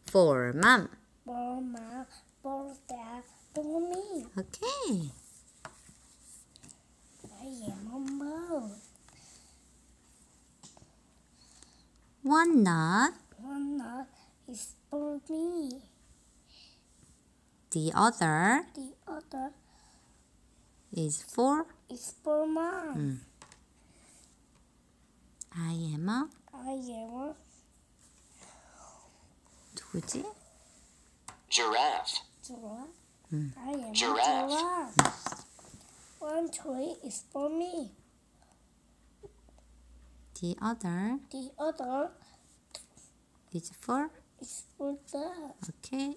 For mom. For mom, for dad, for me. Okay. I am a bird. One nut. One nut is for me. The other The other is for is for mom. I am a I am a 누구지? Giraffe. giraffe. 음. I am Giraffe. a giraffe. One tree is for me. The other The other is for is for dad. okay.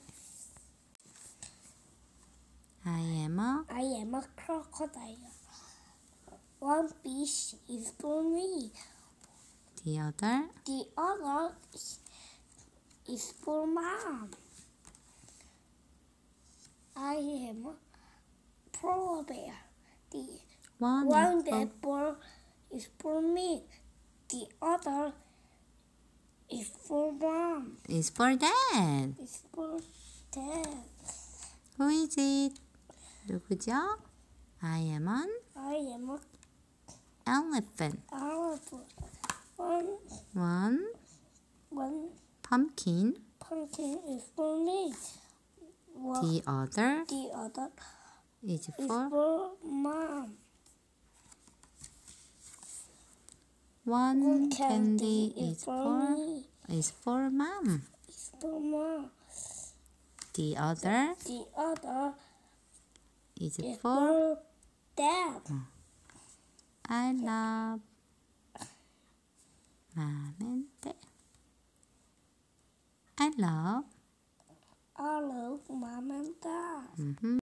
I am a crocodile. One fish is for me. the other The other is for mom. I am a polar bear. The one one apple apple is for me. The other is for mom. is for dad. Is for dad. Who is it? 누구죠? I am an I am a elephant. elephant. One Pumpkin. pumpkin is for me. The other The other is is for for mom. one candy is me. for mom. Is for mom. The other The other is is for for dad. I love mom and dad. I love I love mom and dad.